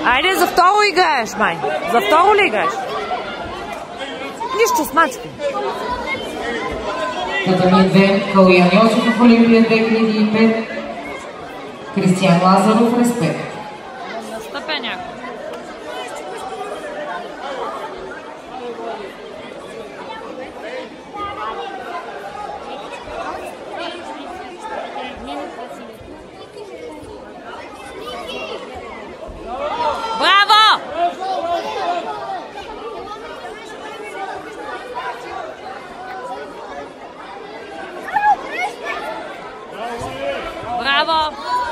Айде, за второ играеш, май. За второ ли играеш? Нищо, смачки. Татами 2, Калуян Йосифов, Олимпия 2005, Кристиан Лазаров, Респект. Настъпя някой. Браво! Браво!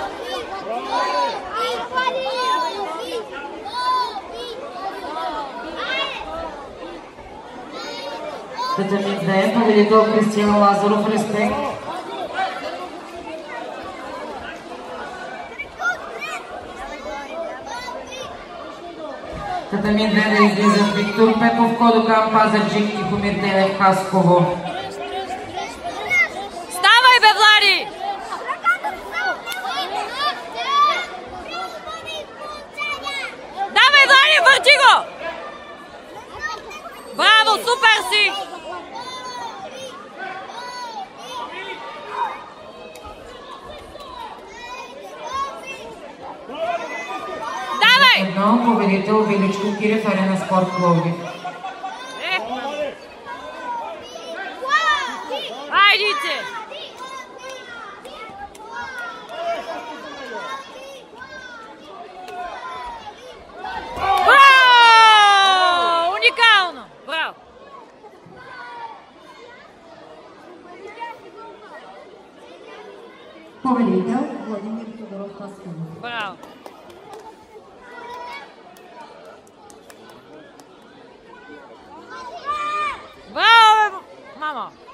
Татами 2, победител Кристиан Лазаров, Респект. Татами 2 да излизат Виктор Пепов, Кодоган Пазарджик, Тихомир Телев, Хасково. Ставай, бе, Влади! Давай, Влади, върти го! Браво, супер си! Давай! Едно, победител Величко Кирев, Арена Спорт Пловдив. Айдите! Браво! Уникално! Браво! Победител Владимир Тодоров, Хасково. Браво! Браво, мама!